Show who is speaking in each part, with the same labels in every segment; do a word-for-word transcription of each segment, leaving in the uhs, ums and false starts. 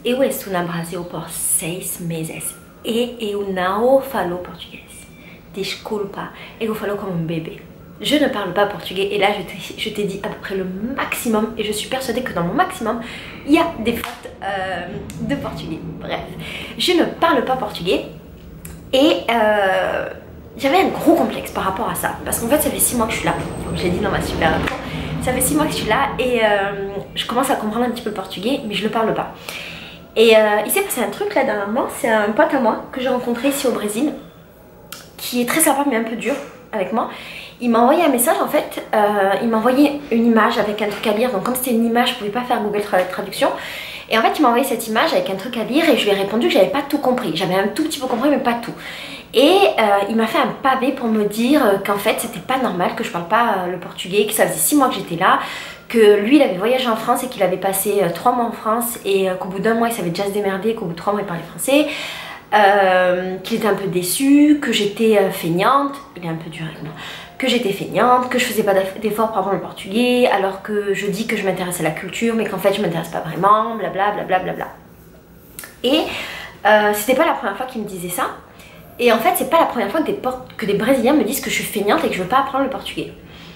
Speaker 1: eu estou no Brasil por seis meses e eu não falo português. Desculpa, eu falo comme un bébé. Je ne parle pas portugais et là je t'ai dit à peu près le maximum et je suis persuadée que dans mon maximum il y a des fautes euh, de portugais. Bref, je ne parle pas portugais et euh, j'avais un gros complexe par rapport à ça parce qu'en fait ça fait six mois que je suis là, comme j'ai dit dans ma super intro, ça fait six mois que je suis là et euh, je commence à comprendre un petit peu le portugais mais je le parle pas. Et euh, il s'est passé un truc là dernièrement, c'est un pote à moi que j'ai rencontré ici au Brésil qui est très sympa mais un peu dur avec moi. Il m'a envoyé un message en fait, euh, il m'a envoyé une image avec un truc à lire, donc comme c'était une image je pouvais pas faire Google Traduction et en fait il m'a envoyé cette image avec un truc à lire et je lui ai répondu que j'avais pas tout compris, j'avais un tout petit peu compris mais pas tout. Et euh, il m'a fait un pavé pour me dire qu'en fait c'était pas normal que je parle pas euh, le portugais, que ça faisait six mois que j'étais là, que lui il avait voyagé en France et qu'il avait passé euh, trois mois en France et euh, qu'au bout d'un mois il savait déjà se démerder, qu'au bout de trois mois il parlait français. Euh, qu'il était un peu déçu, que j'étais euh, feignante, il est un peu dur avec moi, que j'étais feignante, que je faisais pas d'efforts pour apprendre le portugais, alors que je dis que je m'intéresse à la culture, mais qu'en fait je m'intéresse pas vraiment, blabla blabla blabla. Et euh, c'était pas la première fois qu'il me disait ça, et en fait c'est pas la première fois que des, que des Brésiliens me disent que je suis feignante et que je veux pas apprendre le portugais.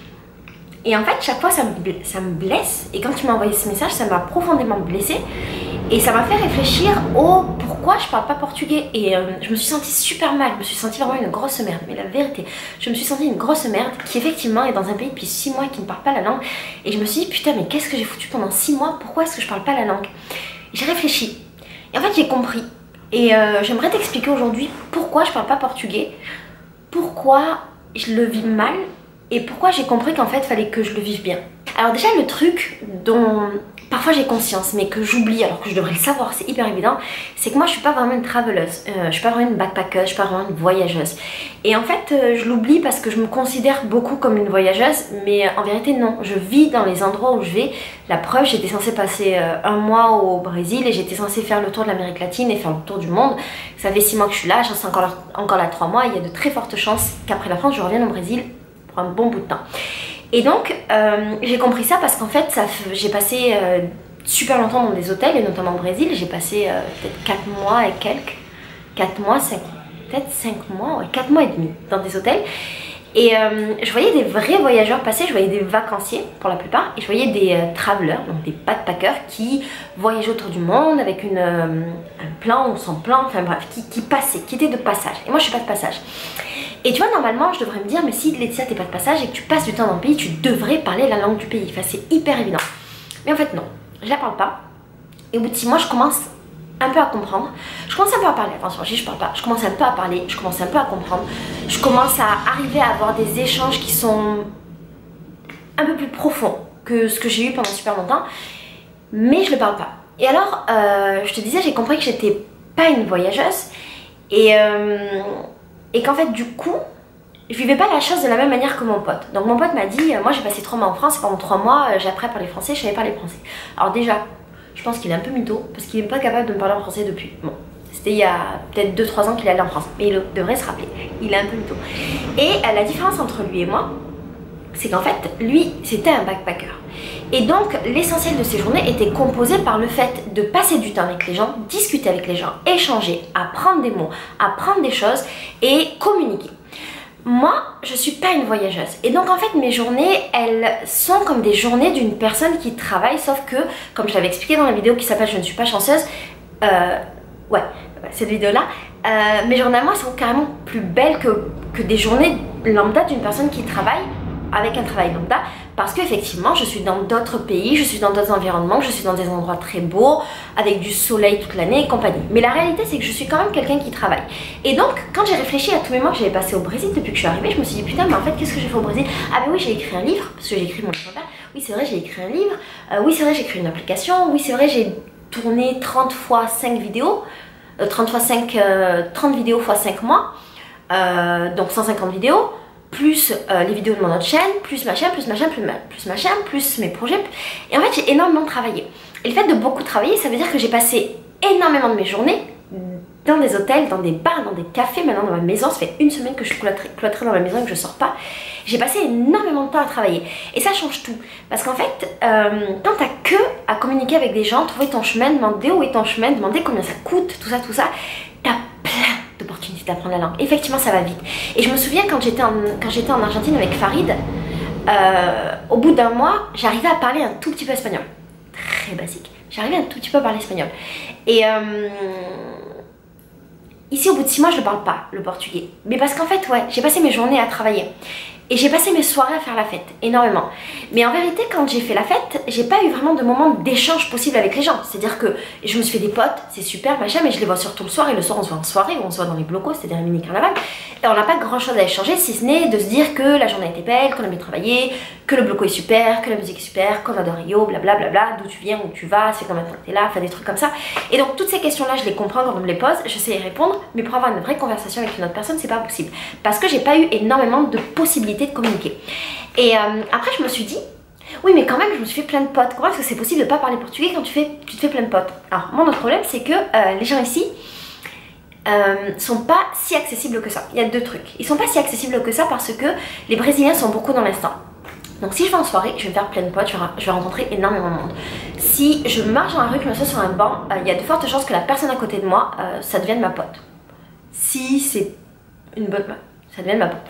Speaker 1: Et en fait chaque fois ça me, ça me blesse, et quand tu m'as envoyé ce message ça m'a profondément blessée. Et ça m'a fait réfléchir au pourquoi je parle pas portugais. Et euh, je me suis sentie super mal, je me suis sentie vraiment une grosse merde. Mais la vérité, je me suis sentie une grosse merde qui effectivement est dans un pays depuis six mois et qui ne parle pas la langue. Et je me suis dit putain mais qu'est-ce que j'ai foutu pendant six mois? Pourquoi est-ce que je parle pas la langue? J'ai réfléchi. Et en fait j'ai compris. Et euh, j'aimerais t'expliquer aujourd'hui pourquoi je parle pas portugais. Pourquoi je le vis mal. Et pourquoi j'ai compris qu'en fait il fallait que je le vive bien. Alors déjà le truc dont parfois j'ai conscience mais que j'oublie alors que je devrais le savoir, c'est hyper évident, c'est que moi je suis pas vraiment une traveleuse, euh, je suis pas vraiment une backpackeuse, je suis pas vraiment une voyageuse. Et en fait euh, je l'oublie parce que je me considère beaucoup comme une voyageuse, mais en vérité non, je vis dans les endroits où je vais. La preuve, j'étais censée passer euh, un mois au Brésil et j'étais censée faire le tour de l'Amérique latine et faire le tour du monde. Ça fait six mois que je suis là, j'en suis encore là, encore là trois mois et il y a de très fortes chances qu'après la France je revienne au Brésil pour un bon bout de temps. Et donc euh, j'ai compris ça parce qu'en fait j'ai passé euh, super longtemps dans des hôtels et notamment au Brésil. J'ai passé euh, peut-être quatre mois et quelques, quatre mois, cinq, peut-être cinq mois, ouais, quatre mois et demi dans des hôtels. Et euh, je voyais des vrais voyageurs passer, je voyais des vacanciers pour la plupart, et je voyais des euh, travelers, donc des backpackers qui voyageaient autour du monde avec une, euh, un plan ou sans plan, enfin bref, qui, qui passaient, qui étaient de passage. Et moi je suis pas de passage. Et tu vois, normalement je devrais me dire, mais si Laetitia t'es pas de passage et que tu passes du temps dans le pays, tu devrais parler la langue du pays. Enfin c'est hyper évident. Mais en fait non, je la parle pas. Et au bout de six mois je commence un peu à comprendre. Je commence un peu à parler, attention, je parle pas, je commence un peu à parler, je commence un peu à comprendre. Je commence à arriver à avoir des échanges qui sont un peu plus profonds que ce que j'ai eu pendant super longtemps. Mais je le parle pas. Et alors, euh, je te disais, j'ai compris que j'étais pas une voyageuse. Et, euh, et qu'en fait, du coup, je vivais pas la chose de la même manière que mon pote. Donc mon pote m'a dit, euh, moi j'ai passé trois mois en France et pendant trois mois, euh, j'ai appris à parler français, je savais parler français. Alors déjà, je pense qu'il est un peu mytho parce qu'il n'est pas capable de me parler en français depuis. Bon, c'était il y a peut-être deux trois ans qu'il est allé en France, mais il devrait se rappeler, il est un peu mytho. Et euh, la différence entre lui et moi, c'est qu'en fait, lui, c'était un backpacker. Et donc, l'essentiel de ses journées était composé par le fait de passer du temps avec les gens, discuter avec les gens, échanger, apprendre des mots, apprendre des choses et communiquer. Moi, je suis pas une voyageuse et donc en fait mes journées, elles sont comme des journées d'une personne qui travaille, sauf que, comme je l'avais expliqué dans la vidéo qui s'appelle Je ne suis pas chanceuse, euh, ouais, cette vidéo-là, euh, mes journées à moi sont carrément plus belles que, que des journées lambda d'une personne qui travaille avec un travail lambda, parce qu'effectivement je suis dans d'autres pays, je suis dans d'autres environnements, je suis dans des endroits très beaux, avec du soleil toute l'année et compagnie. Mais la réalité c'est que je suis quand même quelqu'un qui travaille. Et donc quand j'ai réfléchi à tous mes mois que j'avais passé au Brésil depuis que je suis arrivée, je me suis dit putain mais en fait qu'est-ce que j'ai fait au Brésil? Ah mais oui j'ai écrit un livre, parce que j'ai écrit mon livre. Oui c'est vrai j'ai écrit un livre, euh, oui c'est vrai j'ai écrit une application, oui c'est vrai j'ai tourné trente fois cinq vidéos, euh, trente fois cinq, euh, trente vidéos fois cinq mois, euh, donc cent cinquante vidéos. Plus euh, les vidéos de mon autre chaîne, plus machin, plus machin, plus, ma plus machin, plus mes projets. Et en fait, j'ai énormément travaillé. Et le fait de beaucoup travailler, ça veut dire que j'ai passé énormément de mes journées dans des hôtels, dans des bars, dans des cafés, maintenant dans ma maison. Ça fait une semaine que je suis cloîtrée dans ma maison et que je sors pas. J'ai passé énormément de temps à travailler. Et ça change tout. Parce qu'en fait, euh, quand t'as que à communiquer avec des gens, trouver ton chemin, demander où est ton chemin, demander combien ça coûte, tout ça, tout ça, t'as plein d'opportunités d'apprendre la langue. Effectivement, ça va vite. Et je me souviens quand j'étais en, quand j'étais en Argentine avec Farid, euh, au bout d'un mois, j'arrivais à parler un tout petit peu espagnol. Très basique. J'arrivais un tout petit peu à parler espagnol. Et... Euh, Ici, au bout de six mois, je ne parle pas le portugais. Mais parce qu'en fait, ouais, j'ai passé mes journées à travailler. Et j'ai passé mes soirées à faire la fête, énormément. Mais en vérité, quand j'ai fait la fête, j'ai pas eu vraiment de moment d'échange possible avec les gens. C'est-à-dire que je me suis fait des potes, c'est super, machin, mais je les vois surtout le soir. Et le soir, on se voit en soirée, ou on se voit dans les blocos, c'est-à-dire les mini-carnaval. Et on n'a pas grand-chose à échanger, si ce n'est de se dire que la journée était belle, qu'on a bien travaillé, que le bloco est super, que la musique est super, qu'on adore Rio, blablabla, d'où tu viens, où tu vas, c'est combien de temps que t'es là, enfin des trucs comme ça. Et donc, toutes ces questions-là, je les comprends quand on me les pose, je sais y répondre, mais pour avoir une vraie conversation avec une autre personne, c'est pas possible. Parce que j'ai pas eu énormément de possibilités de communiquer. Et euh, après, je me suis dit, oui, mais quand même, je me suis fait plein de potes. Comment est-ce que c'est possible de pas parler portugais quand tu, fais, tu te fais plein de potes? Alors, mon autre problème, c'est que euh, les gens ici euh, sont pas si accessibles que ça. Il y a deux trucs. Ils sont pas si accessibles que ça parce que les Brésiliens sont beaucoup dans l'instant. Donc si je vais en soirée, je vais me faire plein de potes, je vais, je vais rencontrer énormément de monde. Si je marche dans la rue, que je me sois sur un banc, euh, il y a de fortes chances que la personne à côté de moi, euh, ça devienne ma pote. Si c'est une bonne meuf, ça devienne ma pote.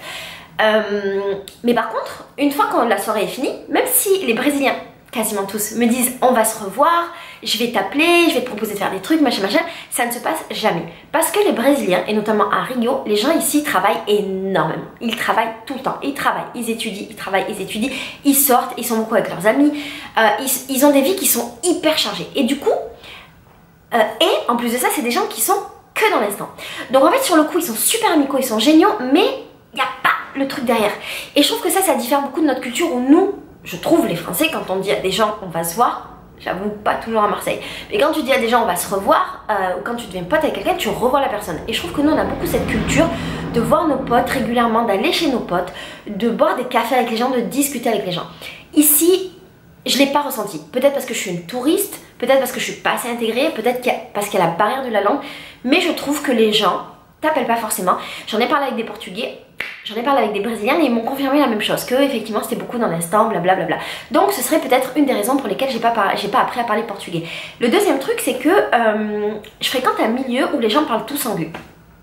Speaker 1: Euh, mais par contre, une fois que la soirée est finie, même si les Brésiliens, quasiment tous, me disent on va se revoir, je vais t'appeler, je vais te proposer de faire des trucs, machin machin, ça ne se passe jamais. Parce que les Brésiliens, et notamment à Rio, les gens ici travaillent énormément. Ils travaillent tout le temps, ils travaillent, ils étudient, ils travaillent, ils étudient, ils sortent, ils sont beaucoup avec leurs amis, euh, ils, ils ont des vies qui sont hyper chargées. Et du coup, euh, et en plus de ça, c'est des gens qui sont que dans l'instant. Donc en fait, sur le coup, ils sont super amicaux, ils sont géniaux, mais il n'y a pas le truc derrière. Et je trouve que ça, ça diffère beaucoup de notre culture où nous, je trouve les Français, quand on dit à des gens on va se voir, j'avoue pas toujours à Marseille, mais quand tu dis à des gens on va se revoir, euh, ou quand tu deviens pote avec quelqu'un, tu revois la personne. Et je trouve que nous on a beaucoup cette culture de voir nos potes régulièrement, d'aller chez nos potes, de boire des cafés avec les gens, de discuter avec les gens. Ici, je l'ai pas ressenti. Peut-être parce que je suis une touriste, peut-être parce que je suis pas assez intégrée, peut-être qu'il y a, parce qu'il y a la barrière de la langue, mais je trouve que les gens t'appellent pas forcément. J'en ai parlé avec des Portugais, j'en ai parlé avec des Brésiliens et ils m'ont confirmé la même chose, que effectivement c'était beaucoup dans l'instant, blablabla. Donc ce serait peut-être une des raisons pour lesquelles j'ai pas, j'ai pas appris à parler portugais. Le deuxième truc, c'est que euh, je fréquente un milieu où les gens parlent tous anglais.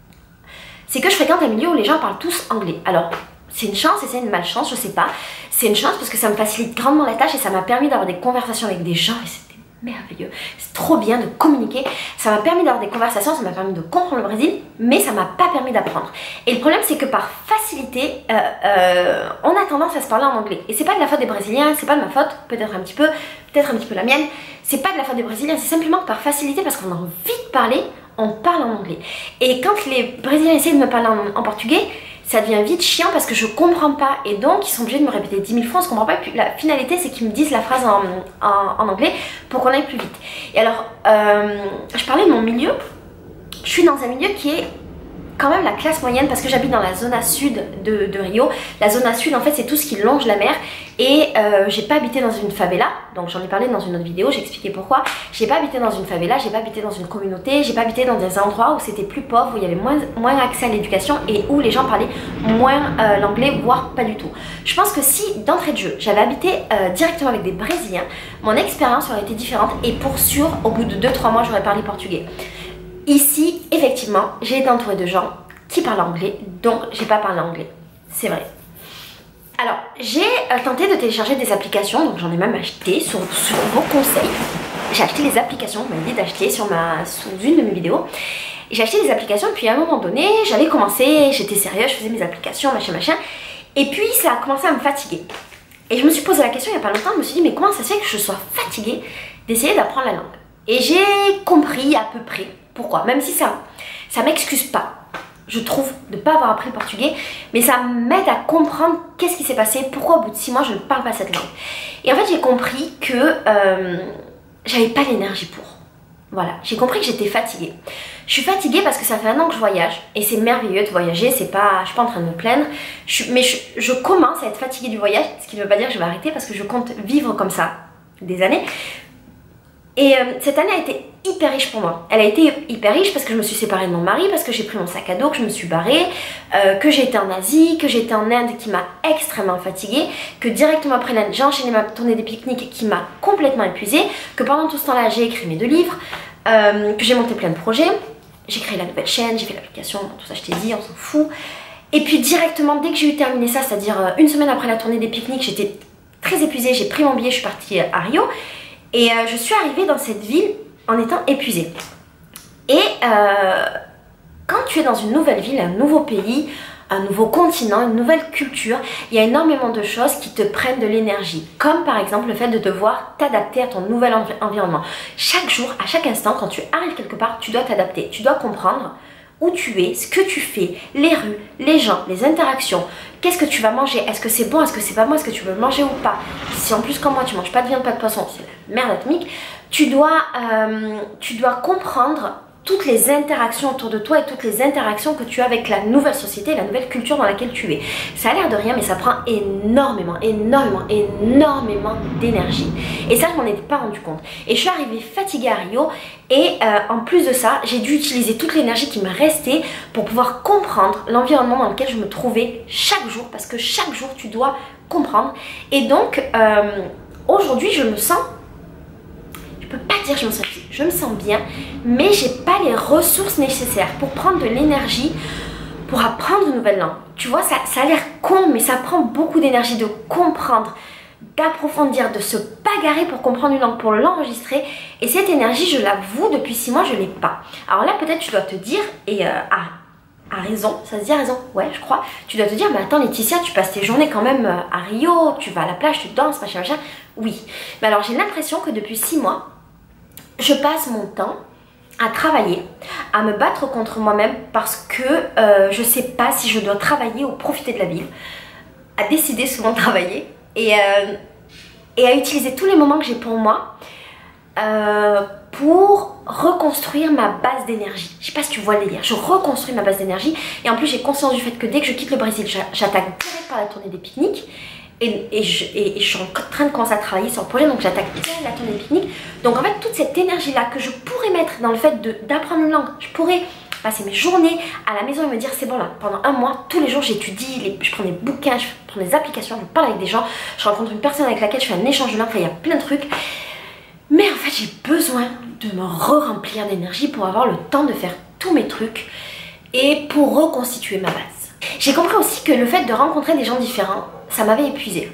Speaker 1: C'est que je fréquente un milieu où les gens parlent tous anglais. Alors, c'est une chance et c'est une malchance, je sais pas. C'est une chance parce que ça me facilite grandement la tâche et ça m'a permis d'avoir des conversations avec des gens et c'était merveilleux. C'est trop bien de communiquer. Ça m'a permis d'avoir des conversations, ça m'a permis de comprendre le Brésil, mais ça m'a pas permis d'apprendre. Et le problème, c'est que par facilité, euh, euh, on a tendance à se parler en anglais. Et c'est pas de la faute des Brésiliens, c'est pas de ma faute, peut-être un petit peu, peut-être un petit peu la mienne. C'est pas de la faute des Brésiliens, c'est simplement que par facilité, parce qu'on a envie de parler, on parle en anglais. Et quand les Brésiliens essayent de me parler en, en portugais, ça devient vite chiant parce que je comprends pas et donc ils sont obligés de me répéter dix mille fois, on se comprend pas. Et puis la finalité, c'est qu'ils me disent la phrase en, en, en anglais pour qu'on aille plus vite. Et alors, euh, je parlais de mon milieu. Je suis dans un milieu qui est quand même la classe moyenne parce que j'habite dans la zone sud de, de Rio. La zone sud, en fait, c'est tout ce qui longe la mer. Et euh, j'ai pas habité dans une favela, donc j'en ai parlé dans une autre vidéo, j'ai expliqué pourquoi. J'ai pas habité dans une favela, j'ai pas habité dans une communauté, j'ai pas habité dans des endroits où c'était plus pauvre, où il y avait moins, moins accès à l'éducation et où les gens parlaient moins euh, l'anglais, voire pas du tout. Je pense que si, d'entrée de jeu, j'avais habité euh, directement avec des Brésiliens, mon expérience aurait été différente et pour sûr, au bout de deux trois mois, j'aurais parlé portugais. Ici, effectivement, j'ai été entourée de gens qui parlent anglais, donc j'ai pas parlé anglais. C'est vrai. Alors, j'ai euh, tenté de télécharger des applications, donc j'en ai même acheté sur, sur vos conseils. J'ai acheté les applications, on m'a dit d'acheter sur ma, sous une de mes vidéos. J'ai acheté des applications, puis à un moment donné, j'avais commencé, j'étais sérieuse, je faisais mes applications, machin, machin. Et puis, ça a commencé à me fatiguer. Et je me suis posé la question il n'y a pas longtemps, je me suis dit, mais comment ça se fait que je sois fatiguée d'essayer d'apprendre la langue? Et j'ai compris à peu près pourquoi, même si ça ça m'excuse pas, je trouve, de ne pas avoir appris le portugais, mais ça m'aide à comprendre qu'est-ce qui s'est passé, pourquoi au bout de six mois je ne parle pas cette langue. Et en fait j'ai compris que euh, j'avais pas l'énergie pour. Voilà, j'ai compris que j'étais fatiguée. Je suis fatiguée parce que ça fait un an que je voyage et c'est merveilleux de voyager, c'est pas, je suis pas en train de me plaindre, je, mais je, je commence à être fatiguée du voyage, ce qui ne veut pas dire que je vais arrêter parce que je compte vivre comme ça des années. Et euh, cette année a été hyper riche pour moi. Elle a été hyper riche parce que je me suis séparée de mon mari, parce que j'ai pris mon sac à dos, que je me suis barrée, euh, que j'ai été en Asie, que j'ai été en Inde qui m'a extrêmement fatiguée, que directement après l'Inde j'ai enchaîné ma tournée des pique-niques qui m'a complètement épuisée, que pendant tout ce temps-là j'ai écrit mes deux livres, euh, que j'ai monté plein de projets, j'ai créé la nouvelle chaîne, j'ai fait l'application, tout ça je t'ai dit, on s'en fout. Et puis directement dès que j'ai eu terminé ça, c'est-à-dire une semaine après la tournée des pique-niques, j'étais très épuisée, j'ai pris mon billet, je suis partie à Rio et euh, je suis arrivée dans cette ville en étant épuisée. Et euh, quand tu es dans une nouvelle ville, un nouveau pays, un nouveau continent, une nouvelle culture, il y a énormément de choses qui te prennent de l'énergie. Comme par exemple le fait de devoir t'adapter à ton nouvel env environnement. Chaque jour, à chaque instant, quand tu arrives quelque part, tu dois t'adapter. Tu dois comprendre où tu es, ce que tu fais, les rues, les gens, les interactions, qu'est-ce que tu vas manger, est-ce que c'est bon, est-ce que c'est pas bon, est-ce que tu veux le manger ou pas. Si en plus comme moi tu manges pas de viande, pas de poisson, c'est la merde atomique, tu dois, euh, tu dois comprendre toutes les interactions autour de toi et toutes les interactions que tu as avec la nouvelle société, la nouvelle culture dans laquelle tu es. Ça a l'air de rien mais ça prend énormément, énormément, énormément d'énergie. Et ça je m'en étais pas rendu compte. Et je suis arrivée fatiguée à Rio et euh, en plus de ça, j'ai dû utiliser toute l'énergie qui me restait pour pouvoir comprendre l'environnement dans lequel je me trouvais chaque jour, parce que chaque jour tu dois comprendre. Et donc euh, aujourd'hui je me sens... Je peux pas dire que je me sens bien, je me sens bien, mais j'ai pas les ressources nécessaires pour prendre de l'énergie pour apprendre une nouvelle langue. Tu vois, ça, ça a l'air con, mais ça prend beaucoup d'énergie de comprendre, d'approfondir, de se bagarrer pour comprendre une langue, pour l'enregistrer. Et cette énergie, je l'avoue, depuis six mois, je l'ai pas. Alors là, peut-être tu dois te dire, et euh, ah, à raison, ça se dit à raison, ouais, je crois. Tu dois te dire, mais attends Laetitia, tu passes tes journées quand même à Rio, tu vas à la plage, tu danses, machin, machin. Oui, mais alors j'ai l'impression que depuis six mois, je passe mon temps à travailler, à me battre contre moi-même parce que euh, je sais pas si je dois travailler ou profiter de la vie, à décider souvent de travailler et, euh, et à utiliser tous les moments que j'ai pour moi euh, pour reconstruire ma base d'énergie. Je sais pas si tu vois le délire, je reconstruis ma base d'énergie et en plus j'ai conscience du fait que dès que je quitte le Brésil, j'attaque direct par la tournée des pique-niques. Et, et, je, et, et je suis en train de commencer à travailler sur le projet, donc j'attaque bien la tournée des pique-niques. Donc en fait toute cette énergie là que je pourrais mettre dans le fait d'apprendre une langue, je pourrais passer mes journées à la maison et me dire c'est bon là, pendant un mois, tous les jours j'étudie, je prends des bouquins, je prends des applications, je parle avec des gens, je rencontre une personne avec laquelle je fais un échange de langue, enfin il y a plein de trucs. Mais en fait j'ai besoin de me re-remplir d'énergie pour avoir le temps de faire tous mes trucs et pour reconstituer ma base. J'ai compris aussi que le fait de rencontrer des gens différents, ça m'avait épuisée.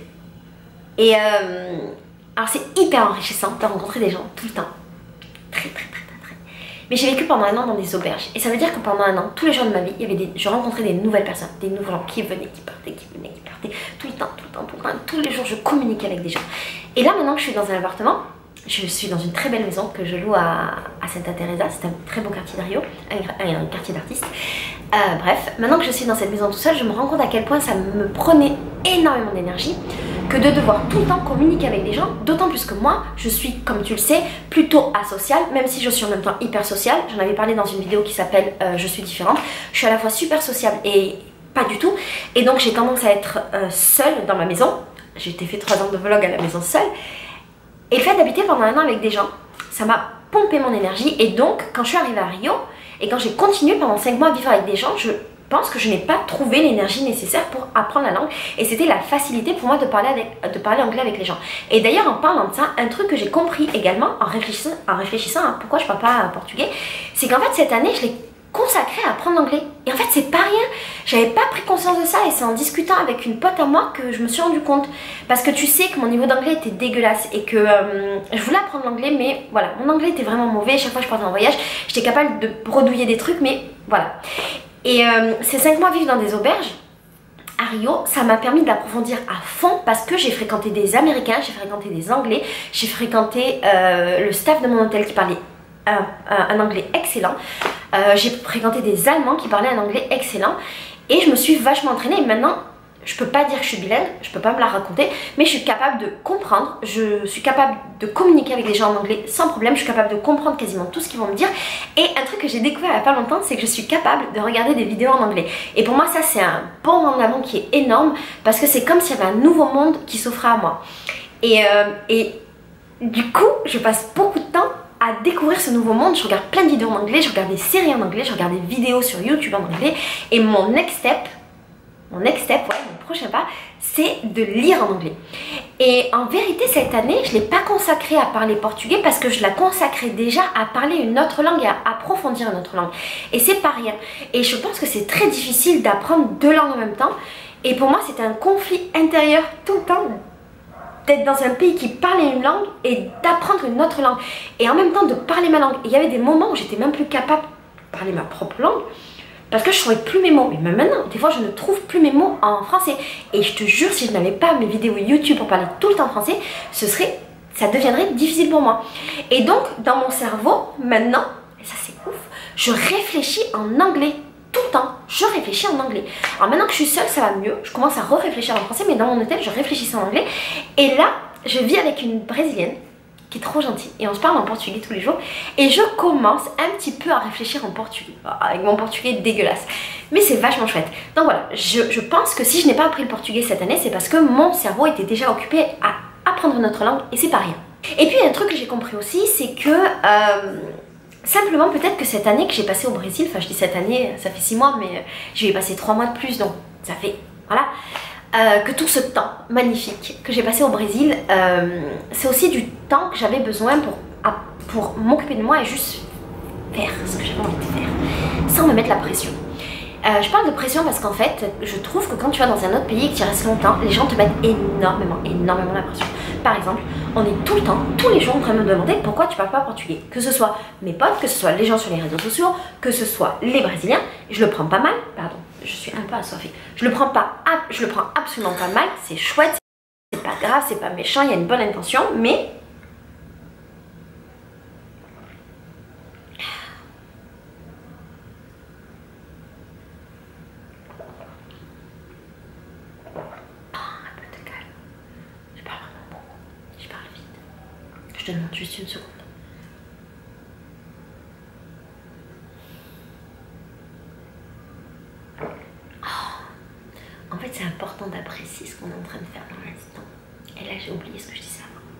Speaker 1: Et euh, alors c'est hyper enrichissant de rencontrer des gens tout le temps. Très très très très très. Mais j'ai vécu pendant un an dans des auberges. Et ça veut dire que pendant un an, tous les jours de ma vie, il y avait des, je rencontrais des nouvelles personnes, des nouveaux gens qui venaient, qui partaient, qui venaient, qui partaient. Tout le temps, tout le temps, tout le temps. Tous les jours, je communiquais avec des gens. Et là maintenant que je suis dans un appartement, je suis dans une très belle maison que je loue à, à Santa Teresa, c'est un très beau quartier de Rio, un, un quartier d'artistes. Euh, bref, maintenant que je suis dans cette maison tout seul, je me rends compte à quel point ça me prenait énormément d'énergie que de devoir tout le temps communiquer avec des gens, d'autant plus que moi, je suis, comme tu le sais, plutôt asociale, même si je suis en même temps hyper sociale. J'en avais parlé dans une vidéo qui s'appelle euh, Je suis différente. Je suis à la fois super sociable et pas du tout, et donc j'ai tendance à être euh, seule dans ma maison. J'ai fait trois ans de vlog à la maison seule. Et le fait d'habiter pendant un an avec des gens, ça m'a pompé mon énergie. Et donc, quand je suis arrivée à Rio, et quand j'ai continué pendant cinq mois à vivre avec des gens, je pense que je n'ai pas trouvé l'énergie nécessaire pour apprendre la langue. Et c'était la facilité pour moi de parler, avec, de parler anglais avec les gens. Et d'ailleurs, en parlant de ça, un truc que j'ai compris également, en réfléchissant, en réfléchissant à pourquoi je ne parle pas portugais, c'est qu'en fait, cette année, je l'ai consacrée à apprendre l'anglais. Et en fait, c'est pas rien. J'avais pas pris conscience de ça et c'est en discutant avec une pote à moi que je me suis rendu compte. Parce que tu sais que mon niveau d'anglais était dégueulasse et que euh, je voulais apprendre l'anglais, mais voilà, mon anglais était vraiment mauvais. Chaque fois que je partais en voyage, j'étais capable de bredouiller des trucs, mais voilà. Et euh, ces cinq mois vivre dans des auberges à Rio, ça m'a permis d'approfondir à fond parce que j'ai fréquenté des Américains, j'ai fréquenté des Anglais, j'ai fréquenté euh, le staff de mon hôtel qui parlait un, un, un anglais excellent. Euh, j'ai fréquenté des Allemands qui parlaient un anglais excellent et je me suis vachement entraînée et maintenant je peux pas dire que je suis bilingue, je peux pas me la raconter, mais je suis capable de comprendre, je suis capable de communiquer avec des gens en anglais sans problème, je suis capable de comprendre quasiment tout ce qu'ils vont me dire. Et un truc que j'ai découvert il y a pas longtemps, c'est que je suis capable de regarder des vidéos en anglais. Et pour moi ça c'est un bond en avant qui est énorme parce que c'est comme s'il y avait un nouveau monde qui s'offrait à moi. Et, euh, et du coup je passe beaucoup de temps à découvrir ce nouveau monde. Je regarde plein de vidéos en anglais, je regarde des séries en anglais, je regarde des vidéos sur YouTube en anglais. Et mon next step, mon next step, ouais, mon prochain pas, c'est de lire en anglais. Et en vérité, cette année, je ne l'ai pas consacrée à parler portugais parce que je la consacrais déjà à parler une autre langue et à approfondir une autre langue. Et c'est pas rien. Et je pense que c'est très difficile d'apprendre deux langues en même temps. Et pour moi, c'était un conflit intérieur tout le temps d'être dans un pays qui parlait une langue et d'apprendre une autre langue. Et en même temps de parler ma langue. Et il y avait des moments où j'étais même plus capable de parler ma propre langue. Parce que je ne trouvais plus mes mots. Mais même maintenant, des fois, je ne trouve plus mes mots en français. Et je te jure, si je n'avais pas mes vidéos YouTube pour parler tout le temps français, ce serait, ça deviendrait difficile pour moi. Et donc, dans mon cerveau, maintenant, et ça c'est ouf, je réfléchis en anglais. Tout le temps, je réfléchis en anglais. Alors maintenant que je suis seule, ça va mieux. Je commence à re-réfléchir en français, mais dans mon hôtel, je réfléchissais en anglais. Et là, je vis avec une Brésilienne qui est trop gentille. Et on se parle en portugais tous les jours. Et je commence un petit peu à réfléchir en portugais. Avec mon portugais dégueulasse. Mais c'est vachement chouette. Donc voilà, je, je pense que si je n'ai pas appris le portugais cette année, c'est parce que mon cerveau était déjà occupé à apprendre une autre langue. Et c'est pas rien. Et puis, il y a un truc que j'ai compris aussi, c'est que... Euh, Simplement peut-être que cette année que j'ai passée au Brésil, enfin je dis cette année, ça fait six mois, mais je vais y passer trois mois de plus, donc ça fait, voilà, euh, que tout ce temps magnifique que j'ai passé au Brésil, euh, c'est aussi du temps que j'avais besoin pour, pour m'occuper de moi et juste faire ce que j'avais envie de faire, sans me mettre la pression. Euh, je parle de pression parce qu'en fait, je trouve que quand tu vas dans un autre pays et que tu y restes longtemps, les gens te mettent énormément, énormément la pression. Par exemple, on est tout le temps, tous les jours en train de me demander pourquoi tu parles pas portugais. Que ce soit mes potes, que ce soit les gens sur les réseaux sociaux, que ce soit les Brésiliens, je le prends pas mal, pardon, je suis un peu assoiffée. Je le prends pas, je le prends absolument pas mal, c'est chouette, c'est pas grave, c'est pas méchant, il y a une bonne intention, mais... Je te demande juste une seconde. Oh. En fait, c'est important d'apprécier ce qu'on est en train de faire dans l'instant. Et là, j'ai oublié ce que je disais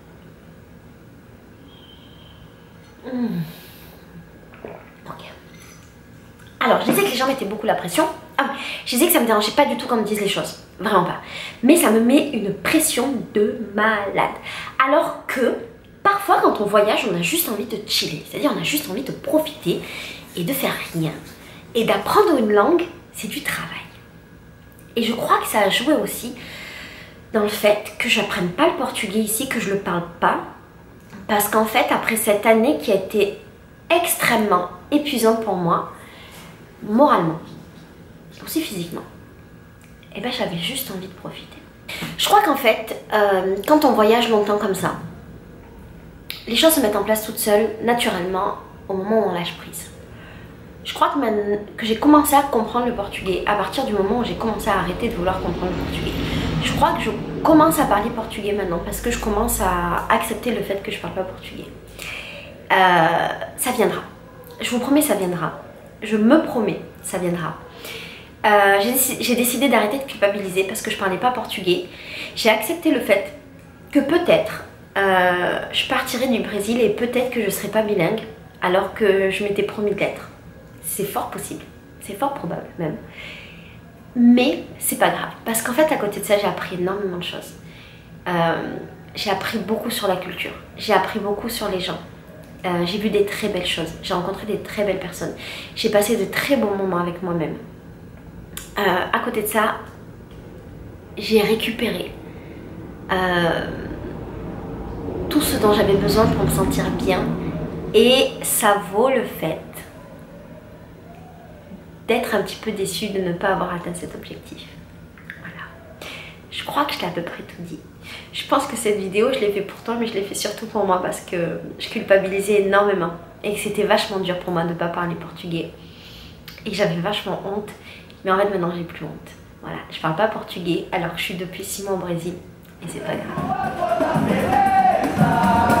Speaker 1: avant. Mmh. Ok. Alors, je disais que les gens mettaient beaucoup la pression. Ah, je disais que ça me dérangeait pas du tout quand on me dise les choses. Vraiment pas. Mais ça me met une pression de malade. Alors que... Parfois, quand on voyage, on a juste envie de chiller. C'est-à-dire, on a juste envie de profiter et de faire rien. Et d'apprendre une langue, c'est du travail. Et je crois que ça a joué aussi dans le fait que je n'apprenne pas le portugais ici, que je ne le parle pas. Parce qu'en fait, après cette année qui a été extrêmement épuisante pour moi, moralement, aussi physiquement, et ben, j'avais juste envie de profiter. Je crois qu'en fait, euh, quand on voyage longtemps comme ça, les choses se mettent en place toutes seules, naturellement, au moment où on lâche prise. Je crois que, que j'ai commencé à comprendre le portugais à partir du moment où j'ai commencé à arrêter de vouloir comprendre le portugais. Je crois que je commence à parler portugais maintenant parce que je commence à accepter le fait que je ne parle pas portugais. Euh, ça viendra. Je vous promets, ça viendra. Je me promets, ça viendra. Euh, j'ai décidé d'arrêter de culpabiliser parce que je ne parlais pas portugais. J'ai accepté le fait que peut-être... Euh, je partirai du Brésil et peut-être que je ne serai pas bilingue alors que je m'étais promis de l'être. C'est fort possible, c'est fort probable même. Mais c'est pas grave parce qu'en fait à côté de ça j'ai appris énormément de choses. Euh, j'ai appris beaucoup sur la culture, j'ai appris beaucoup sur les gens. Euh, j'ai vu des très belles choses, j'ai rencontré des très belles personnes. J'ai passé de très bons moments avec moi-même. Euh, à côté de ça, j'ai récupéré euh, tout ce dont j'avais besoin pour me sentir bien et ça vaut le fait d'être un petit peu déçue de ne pas avoir atteint cet objectif. Voilà. Je crois que je t'ai à peu près tout dit. Je pense que cette vidéo, je l'ai fait pour toi, mais je l'ai fait surtout pour moi parce que je culpabilisais énormément et que c'était vachement dur pour moi de ne pas parler portugais et que j'avais vachement honte. Mais en fait, maintenant, j'ai plus honte. Voilà, je parle pas portugais alors que je suis depuis six mois au Brésil et c'est pas grave.